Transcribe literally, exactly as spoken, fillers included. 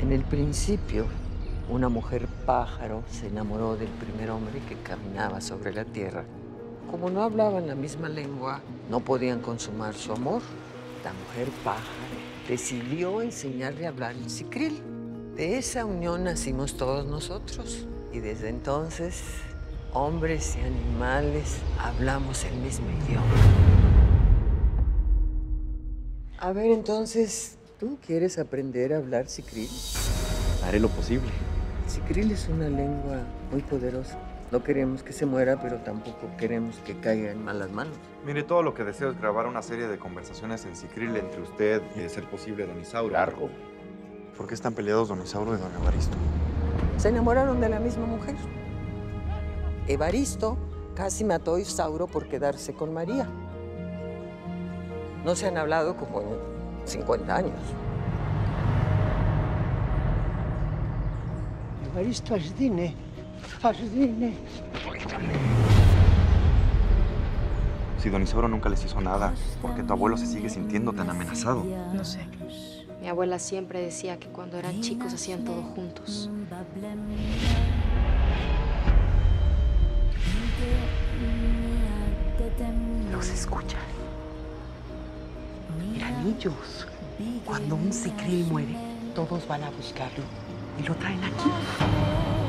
En el principio, una mujer pájaro se enamoró del primer hombre que caminaba sobre la tierra. Como no hablaban la misma lengua, no podían consumar su amor. La mujer pájaro decidió enseñarle a hablar en sicril. De esa unión nacimos todos nosotros. Y desde entonces, hombres y animales hablamos el mismo idioma. A ver, entonces, ¿tú quieres aprender a hablar sicril? Haré lo posible. Sicril es una lengua muy poderosa. No queremos que se muera, pero tampoco queremos que caiga en malas manos. Mire, todo lo que deseo es grabar una serie de conversaciones en sicril entre usted y, de ser posible, don Isauro. Largo. ¿Por qué están peleados don Isauro y don Evaristo? Se enamoraron de la misma mujer. Evaristo casi mató a Isauro por quedarse con María. No se han hablado como en cincuenta años. Evaristo, Asdine. Asdine. Si don Isauro nunca les hizo nada, ¿por qué tu abuelo se sigue sintiendo tan amenazado? No sé. Mi abuela siempre decía que cuando eran chicos hacían todo juntos. Los escuchan. Miranillos. Cuando un sicril muere, todos van a buscarlo y lo traen aquí.